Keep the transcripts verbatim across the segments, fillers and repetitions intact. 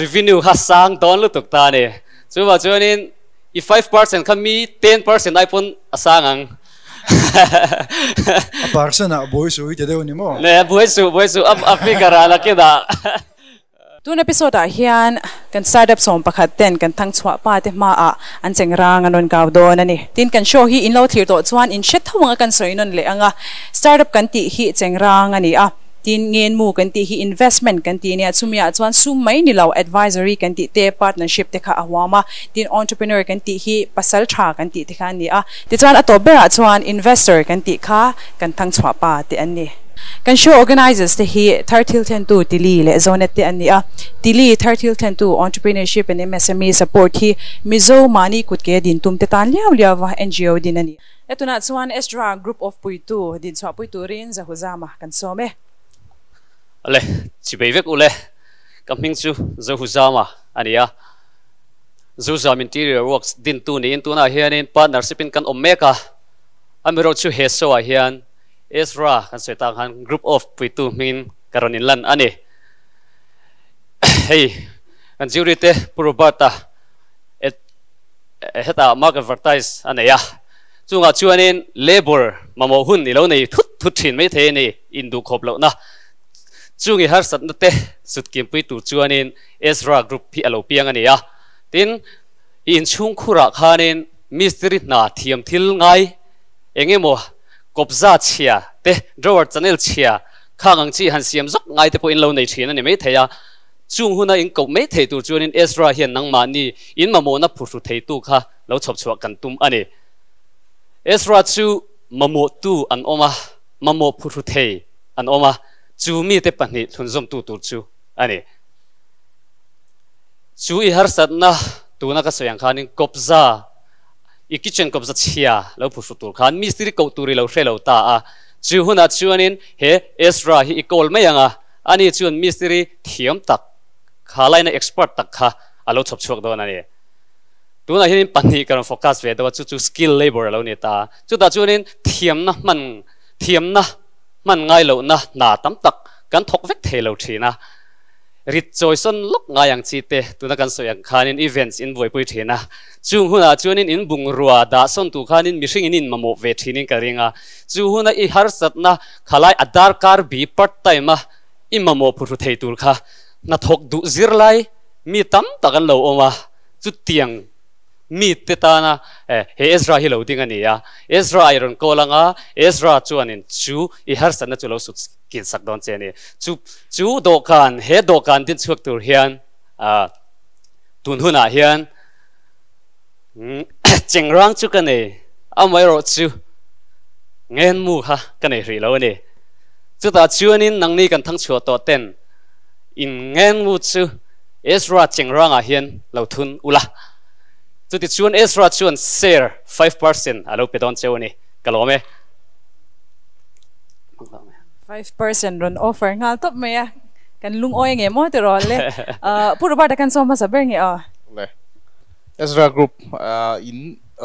revenue ha sang don lu tuk ta ni chu wa chuan in i five percent kha mi ten percent ai pon asang ang a person a boy su ite deu ni mo ne boy su boy su ap ap fi kara la ke da tun episode ah hian kan startup som pakhat ten kan thang chhuah pa te hmaa a an Chengrang anon kaw don ani tin kan show hi in lo thir to chuan in hnathawhna kan soinon le anga startup kan ti hi Chengrang ani a tin Ngenmu kan ti hi investment kan ti nia chumia chuan sum mai ni lo advisory kan ti te partnership te kha awama tin entrepreneur kan ti hi pasal tha kan ti te kha ni a ti chuan a to bera chuan investor kan ti kha kan thang chhuah pa te ani kan show organizers te hi Tharthilthlentu TiLi le Zonet te ani a TiLi Tharthilthlentu Entrepreneurship and M S M E Support hi Mizo mani kutke din tum te tan liaw liaw N G O din ani etuna chuan Ezra group of Puitu din chwa Puitu rin za huzama kan some ale chi bevek ule kaming chu zo huzama ania zo zam interior works din tu ni in tu na hian in partnership in kan omeka amiro chu he so a hian Ezra kan setang han group of Puitu min karonin lan ani hey kan jurite purubata et heta mark advertise anaya chunga chuanin labor mamo hun ni lo nei thut thut thin mai the ni indu khop lo na chungi har sat na te sutkim Puitu chuanin Ezra group pi alo piang ania tin in chung khura khanin mystery na thiam thil ngai engemo kopza chia te drawer channel chia khang chi han siam zok ngai te po in lo nei thina ni mai theya chung huna in ko mai thei tur chuan in Ezra hian nang ma ni in mamo na phu thu thei tu kha lo chhawpchhuah kan tum ani Ezra chu mamo tu an oma mamo phu thu thei an oma chu mi te pani thunzom tu tur chu ani chu i har sat na tu na ka soyang khanin kopza i kitchen kopza chia lo phu su tur khan mystery ko turi lo hrelo ta a chu huna chuanin he Ezra hi i kol mai anga ani chuan mystery thiam tak khalaina expert tak kha alo chhawpchhuak don ani tuna hin pani kan focus ve do chu chu skill labor lo ni ta chu ta chuanin thiam na man thiam na man ngai lo na na tam tak kan thok vek thelo thina rit choison lok ngayang chi te tuna kan soyang khanin events in voi pui thina chung huna chuanin in bung ruwa da son tu khanin mihring in mamo ve thinin ka ringa chu huna i har satna khalai Darkar bi part time ma i mamo phu thei tur kha na thok du zirlai mi tam takan lo oma chu tiang mi te ta na he Ezra hi lo ding ani ya Ezra iron kolanga Ezra chuanin chu i har satna chu lo su kin sak don che ni chu chu dokan he dokan din chuak tur hian a tun huna hian Chengrang chu kan nei amai ro chu Ngenmu ha kan nei ri lo ni chu ta chuanin nang ni kan thang chhuah to ten in Ngenmu chu Ezra Chengrang a hian lo thun ula chu ti chuan Ezra chuan share five percent alo pe don cheu ni kalome five percent ron offer ngal top me ya kan lung oi nge mo te ro le puru ba ta kan som sa ber nge a le Ezra group in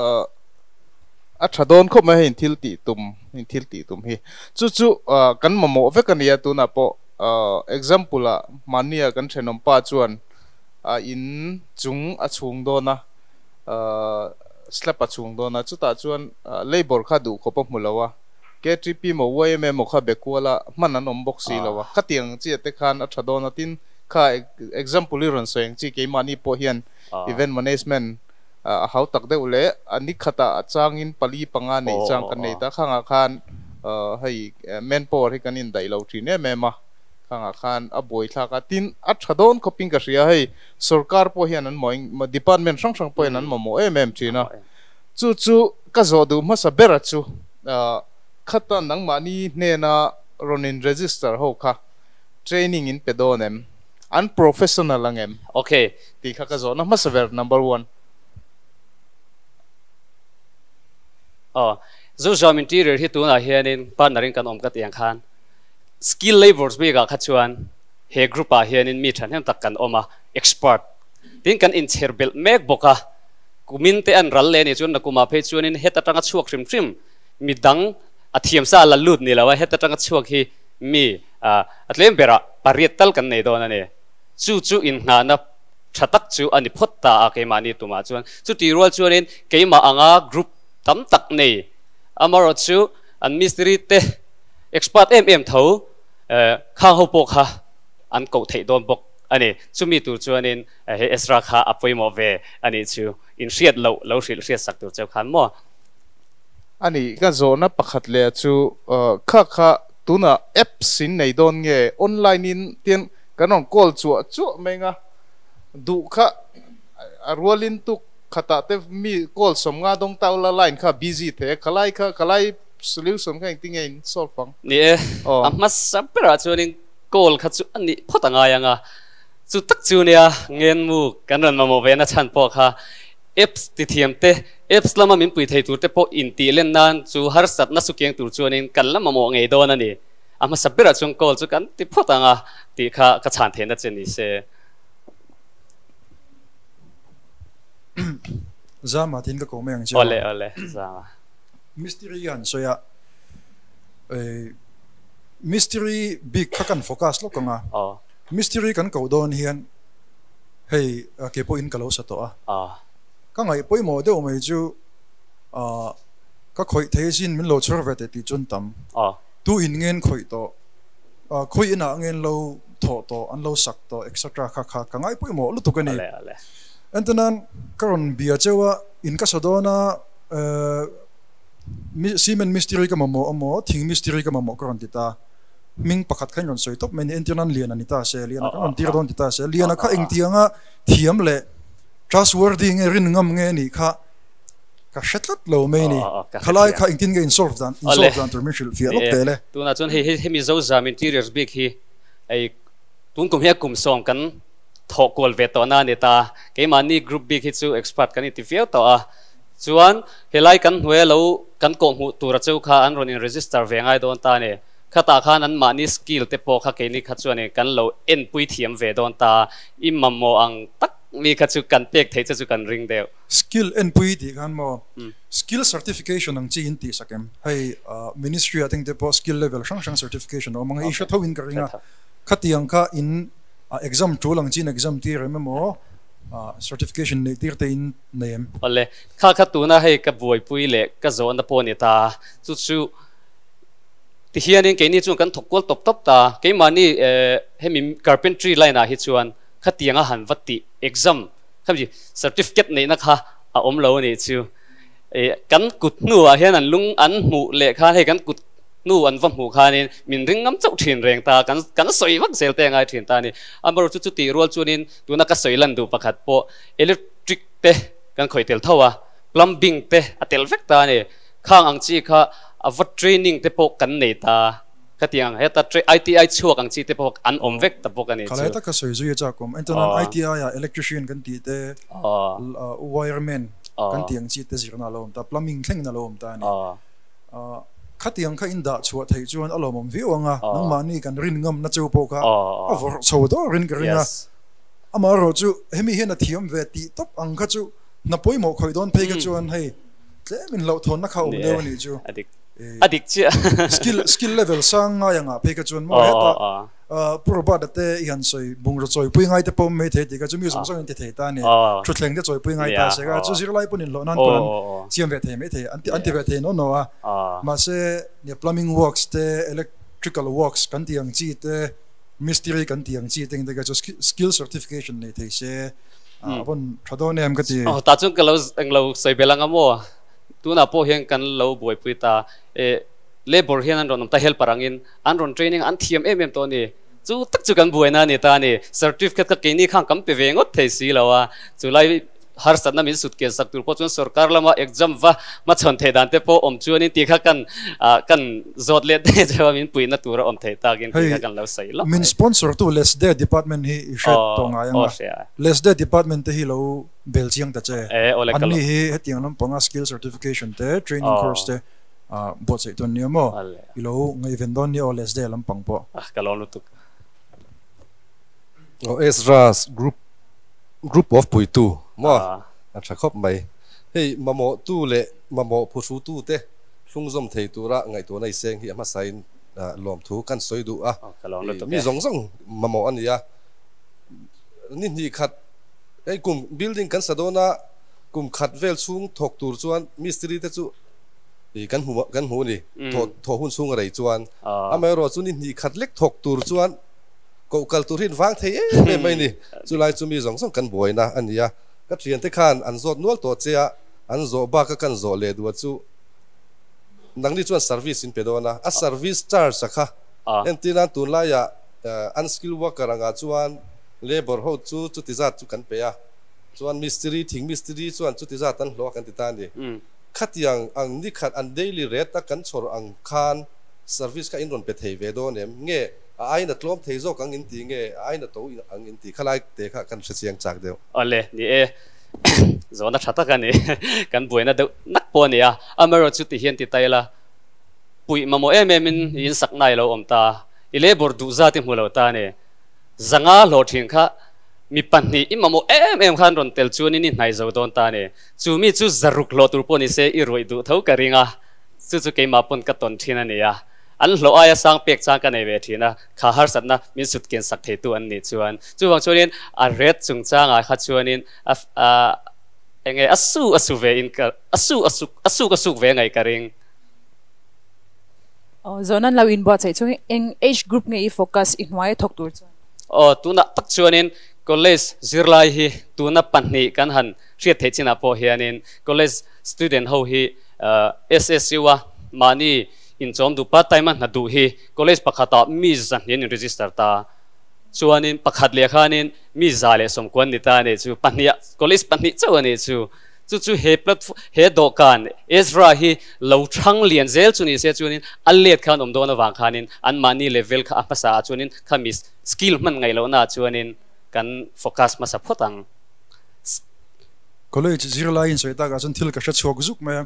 a thadon kho ma hin thil ti tum hin thil ti tum hi chu chu kan mamo ve kan ya tu na po example a mania kan thenom pa chuan in chung a chung do na slap a chung do na chu ta chuan labor kha du kho pa mulawa K three P mo way me mo kha bekwala manan om boxi lawa khatiang chi te khan a thadona tin kha example ron soeng chi ke mani po hian event management a how tak de ule ani khata achangin pali panga nei chang kan nei ta khanga khan hei men por hi kanin dai lo thi ne me ma khanga khan a boi thla ka tin a thadon coping ka ria hei sarkar po hian an moing department sang sang po an mo mo em em china chu chu ka zo du ma sa bera chu khata nang mani ne na ronin register ho kha training in pedonem unprofessional angem okay ti kha ka zo na ma saver number one oh zo jam interior hi tu na hianin partnering kan om ka tiang khan skill labors be ga khachuan he group a hianin mi than hem tak kan oma expert tin kan in cherbel mek boka kumin te an ral le ni chun na kuma phe chuanin heta tanga chuak trim trim mi dang athiam sa la lut ni lawa heta tanga chuak hi mi a atlem bera pariat tal kan nei don ane chu chu in na na thatak chu ani photta a keimani tuma chuan chu ti rual chuanin keima anga group tam tak nei amaro chu an mystery te expert em em tho kha ho pok ha an ko thei don bok ani chumi tur chuanin he Ezra kha apoimo ve ani chu in riat lo lo hril riat sak tur chau khan mo ani ka zona pakhat le chu kha kha tuna app sin nei don nge online in tian kanon call chu chu menga du kha arwalin tu khata te mi call som nga dong taw la line kha busy the khalai kha khalai solution kha ting in solve pang ni e amma sapra chuanin call kha chu ani photanga yanga chu tak chu nia ngenmu kanran mamo ve na chan po kha apps ti thiam te apps lama min pui thei tur te po in ti len nan chu har sat na su keng tur chuanin kan lama mo ngei don ani ama sapra chung call chu kan ti photanga ti kha ka chan the na cheni se Zama tin ka ko meng cha ole ole zama mystery yan so ya eh mystery big ka kan focus lo ka nga oh mystery kan ko don hian hey ke po in ka lo sa to a ah ka ngai poi mo de o mai chu a ka khoi the sin min lo chur ve te ti chun tam ah tu in ngen khoi to a khoi ina ngen lo tho to an lo sak to etc kha kha ka ngai poi mo lu to ka ni ole ole antanan karon bia chewa in ka sadona eh simen mystery ka mamo amo thing mystery ka mamo karon tita ming pakhat khan ron soi top men internan lian anita se lian ka on tir don tita se lian kha eng tianga thiam le trustworthy nge rin ngam nge ni kha ka shetlat lo me ni khalai kha eng tin ge insolve dan insolve dan terminal fi lo pele tu na chon he he Mizo zam interiors big hi ai tun kum he kum song kan tho kol ve to na ni ta ke mani group big hi chu expert kan ti fiao to a chuan helai kan hwe lo kan ko hu tur cheu kha an ron in register ve ngai don ta ne khata khan an mani skill te po kha ke ni kha chuan kan lo en pui thiam ve don ta imam mo ang tak mi kha chu kan pek thei chu kan ring deu skill and pui ti kan mo skill certification ang chi in ti sakem hai ministry I think the post skill level sang sang certification o mga issue thawin ka ringa khatiang kha in exam two lang chin exam ti rememo certification ne tir te in name ole kha kha tu na hei ka boi pui le ka zo na po ni ta chu chu ti hian in ke ni chu kan thokol top top ta ke mani he mi carpentry line a hi chuan khatianga han vati exam khamji certificate nei na kha a om lo ni chu e kan kut nu a hian an lung an mu le kha he kan kut nu an va mu kha ni min ring ngam chau thin reng ta kan kan soi vak sel te ngai thin ta ni amaro chu chu ti rol chunin tuna ka soi lan du pakhat po electric te kan khoi tel thawa plumbing te atel vek ta ni khang ang chi kha ava training te po kan nei ta katiang heta I T I chuak ang chi te po an om vek ta po kan ni khalai ta ka soi zu cha kom antanan I T I ya electrician kan ti te wireman kan tiang chi te zirna lom ta plumbing thleng na lom ta ni khatiang kha inda chuwa thei chuan alomom viwanga nang mani kan rin ngam na chu po kha avor chho do rin ka ringa amaro chu hemi hena thiam ve ti top ang kha chu na poimo khoi don phei ka chuan hei tle min lo thon na kha um de ni chu adik adik chi skill skill level sang nga yanga phei ka chuan mo heta puro ba da te yan soi bung ro choi pui ngai te pom me the ti ka chu mi song song te the ta ni chu thleng te choi pui ngai ta se ga chu zir lai punin lo nan pon chiam ve the me the anti anti ve the no no a ma se ne plumbing works te electrical works kan tiang chi te mystery kan tiang chi teng te ga chu skill certification ne the se abon thadon em ka ti oh ta chung ka lo ang lo soi belang amo tu na po hian kan lo boi pui ta e labor hian an ron ta help parangin an ron training an thiam em em to ni chu tak chu kan buai na ni ta ni certificate ka ke ni khang kam pe vengot thei si lawa chu lai har satna min sut ke sak tur po chun sarkar lama exam va ma chon the dan te po om chu ni ti kha kan kan zot le de jawa min pui na tur om thei ta gin ti kha kan lo sai lo min sponsor tu less day department hi shet to nga yang less day department te hi lo belchiang ta che an ni hi hetiang lam panga skill certification te training course te a bot sei ton niamo ilo ngai vendon ni o less day lam pang po ah kalon tu o Ezra's group group of Puitu mo a thakop mai hei mamo tu le mamo phusu tu te sungzom thei tura ngai to nai seng hi ama sain lom thu kan soi du a mi zong zong mamo ania nin hi khat ไอ้กลุ่ม building กันสะดวนะกลุ่มขัดเวลสูงถกตูร์จวนมิสตรีเตจูอีกันหัวกันหูนี่ถอถอหุ่นสูงอะไรจวนอเมริกาจุนี่นี่ขัดเล็กถกตูร์จวนก็กัลตูรินฟังเทียไม่ไม่นี่จุไลจุมีสองสองกันบ่อยนะอันนี้ก็เรียนที่ขันอันโซนวลตัวเจ้าอันโซบ้าก็กันโซเลดวัจูนังนี่จวน service อินเปโดนะอ่ะ service charge สักค่ะเอ็นที่นั่นตุนไล่อะอันสกิลว่าการงานจวน labor เขาจูจุดที่จัดจุกันเปียจวน mystery ทิ้ง mystery จวนจุดที่จัดตั้งล้อกันติดตามดิขัดยังอันนี้ขัดอัน daily rate ตั้งกันชออังคาร service ก็อินโดนเปเทเวโดเนี่ยเงี้ยไอ้นัดล้อมเทโซกังอินตีเงี้ยไอ้นัดโตอังอินตีขลายเตะขัดกันเสียงจากเดียวอ๋อเลยนี่เอโซนชัดกันนี่กันป่วยนะเดี๋ยวนักปนเนี่ยอเมริกาจุดที่เห็นติดไตละปุยมาโมเอเมมินยินสักนายเราอมตาอิเลบอร์ดูซาติมูเราตาเนี่ยจังอาโหลทิ้งค่ะมีปัญหาอิมาโมเอเมมขันรอนเตลจูนี่นี่นายจะโดนตาเนี่ยจูมีจูจารุกโหลตุปนิเซอิรวยดูเท่ากันริงอ่ะจูจูเกมาปนกัตตอนที่นั่นเนี่ยอันโหลอายสังเปียกจังกันในเวทีนะข้าหาสัตนะมีสุดเกินสักเทตัวอันนี้ชวนจูวังชวนินอาเรศจุงจังอ่ะข้าชวนินอ่าเองไงอสูอสูเวอินกับอสูอสูอสูก็สูเวไงกันริงอ๋อโซนั้นเราอินบอร์ดใช่ช่วงเองเอจกรุ๊ปไงโฟกัสอินไว้ทกตัวอ๋อตัวนักตักชวนินcollege จิรไลฮีตัวนับปัญหากันหันเชียดเทชินาโพเฮียนิน college student เขาฮีเอ่อ เอส เอส ซี วะมานี่อินจอมดูปัตไตมันนัดดูฮี college ปักขัดมีจันยันรีจิสเตอร์ตาชวนินปักขัดเลียขานินมีจ่าเลสมควรนิตาเนี่ยจูปัญหา college ปัญหาเจ้าเนี่ยจูจูจูเฮปลัดเฮดอกันเอสราฮีเหล่าช่างเลียนเซลจูนี่เสียจูนินอัลเลียดขันอมโดนวางขานินอันมานี่เลเวลข้าภาษาจูนินข้ามีสกิลมันไงเหล่าน่าจูนินกันโฟกัสมาสับพอตังก็เลยจิรไลน์สวยตากาจนทิลกับชัดชัวกุซุกไหม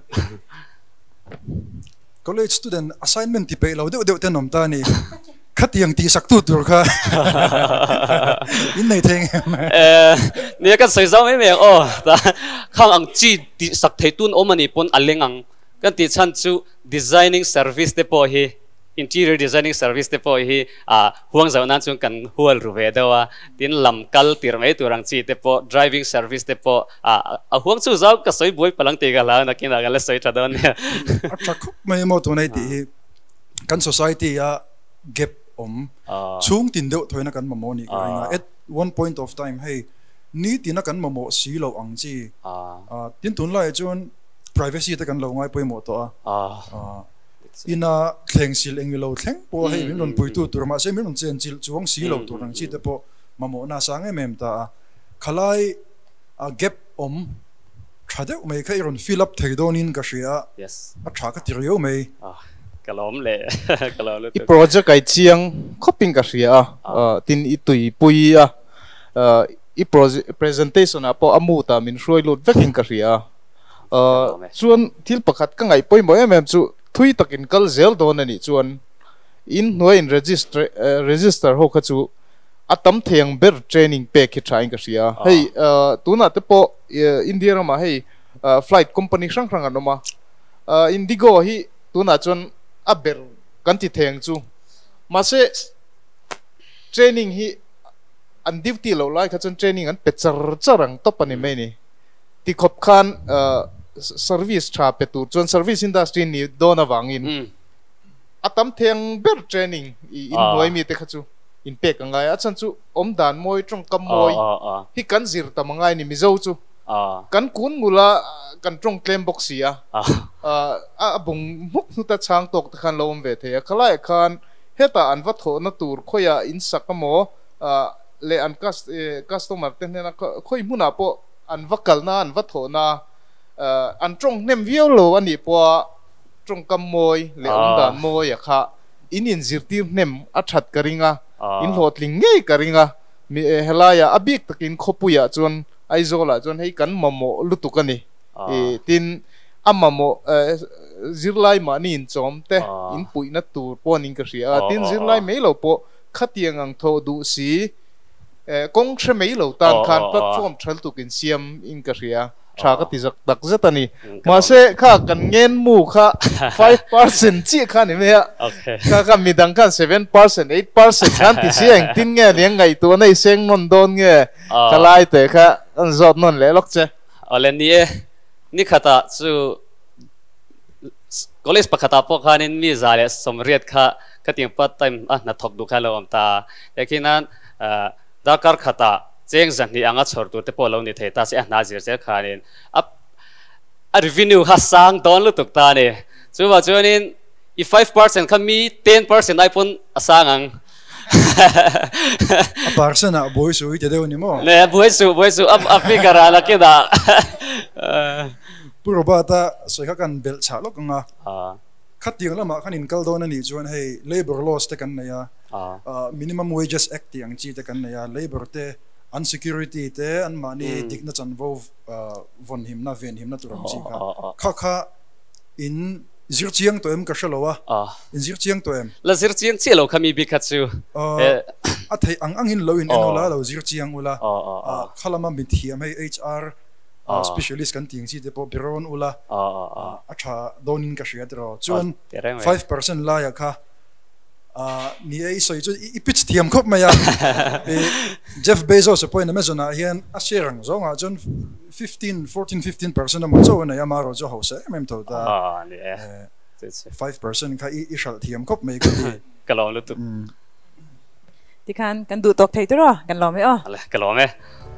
ก็เลย student assignment ที่ไปเราเดี๋ยวเดี๋ยวเต้นนมตานี่ขัดยังตีสักตุดตัวค่ะอินไหนเท่งเออเนี่ยกันใส่ซ้ำไม่เหมือนอ๋อแต่ข้างอังจีตีสักเทตุนโอมันนี่ปนอัลเลงอังกันตีฉันจู designing service เดปอฮี interior designing service เดปอฮีอ่าห่วงเจ้านั้นจงกันหัวรูเวดว่าตินลำกัลตีร์ไม่ตัวรังจีเดปอ driving service เดปออ่าห่วงจูเจ้าก็สวยบุยพลังตีกันแล้วนักกินอะไรสวยจัดเลยเนี่ยชักไม่หมดตัวไหนตีกัน society อ่ะเก็บอมช่วงตินเดียวถอยนักกันมาโมนี่ก็ยังไง at one point of time ให้นี่ตินนักกันมาโมสีเราอังจีอ่าตินตุนไล่จน privacy แต่กันเราง่ายไปหมดตัวอ่าอิน่าแข่งสิลเองเราแข่งพอให้มีนนปุยตูตัวมาเช่นมีนนเจนจิลช่วงสีเราตัวนังจีแต่พอมาโมน่าสังเอเมมตาขลายอ่าเก็บอมถ้าเดี๋ยวไม่แค่รอนฟิลอัพเทโดนินก็เสียอ่ะถ้าก็ติดเยอะไหมกะล้อมเลยกะล้อมเลยอีโปรเจกต์ไอเชียงคบปิ้งกับเสียอ่ะตินอีตุยปุยอ่ะอีโปรเจกต์ presentation อ่ะพออามูตามินช่วยลดเวกิงกับเสียส่วนที่ประกาศก็ไงปุยบ่อยแม่จู่ทุยตะกินกัลเซลโดนนี่ส่วนอินหน่วย register register เขาคือจู่อัตมเทียงเบอร์ training เปคิดใช้กับเสียให้ตัวน่ะแต่พออินเดียมาให้ flight company ช่างครั้งกันมาอินดิโก้ให้ตัวน่ะจนอับเบอร์กันที่เทียงจู่มาเส training ให้อันดิวตีเราไล่เขาจน training อันเป็ดจรจรังตบปันนี่ไม่นี่ที่ขบคันservice ชาเป็ดตัวจน service industry นี่โดนวางอินอัตมเทียงเบอร์ training อินหน่วยมีแต่เขาจู่อินเป็กยังไงอาจารย์จู่อมด่านมวยตรงกำมวยที่กันจิรตามงไงนี่มิโซจู่กันกุนมุลากันตรงเคลมบ็อกซี่อ่ะอ่าบุงมุกนุตช่างตกตะคันลมเวทีขลายคันเฮตาอันวัดโถนตูร์ขยะอินสักโมเลอันคัสคัสตอมาร์เตนเนี่ยนะขยมุนาปออันวักกัลนาอันวัดโถนาอันตรงเนมวิโอโลอันนี้ปอตรงกำมวยเลอมด่านมวยอะค่ะอินอินจิรตีเนมอัดชัดกริงอ่ะอินโหดลิงเง่กริงอ่ะมีเฮลายาอบิกตะกินขบุยะจวนไอโซล่ะจนให้กันมาโมลุตุกันนี่ตินอามาโมจิรไลมานี่จอมเตอินปุยนัตตูปอนิงกษีอาตินจิรไลไม่เหล่าปอขัดยังอังโทดูสีกงเชไม่เหล่าต่างคันแพลตฟอร์มชัลตุกินเซียมอินกษีอา cha ka ti zak tak zetani ma se kha kan Ngenmu kha five percent chi kha ni me kha ka midang kha seven percent eight percent kan ti siang tin nge liang ngai tu nei seng non don nge kalai te kha an zot non le lok che ale ni e ni khata chu college pakhata po khanin mi zale somriat kha kating part time a na thok du kha lo am ta yakinan Darkar khata Chengrang ni anga chhor tu te polo ni theta se na jir che khanin a revenue ha sang don lu tuk ta ne chuwa chuanin i five percent kha mi ten percent ai pun asangang a percent a boy su ite deu ni mo ne boy su boy su up up fikara la ke da puro ba ta soi kha kan bel cha lok nga a khating lama khanin kal don ani chuan hei labor laws te kan ya minimum wages act yang chi te kan ya labor te unsecurity te an mani dikna chan vo von him na ven him na turam chi kha kha kha in zir chiang to em ka shalowa in zir chiang to em la zir chiang chelo khami bi khachu a thei ang ang in lo in enola lo zir chiang ula khalama mi thiam hei H R specialist kan ting chi te po biron ula a tha donin ka shia tro chuan five percent la ya kha ni ai soi chu i pitch thiam khop ma ya Jeff Bezos point Amazon a hian a share ang zonga chun fifteen fourteen fifteen percent am zo na ya maro zo hose mem to da ah ni five percent kha i shal thiam khop mai ka kalong lu tu ti khan kan du tok thei tu ro kan lo me o kalong me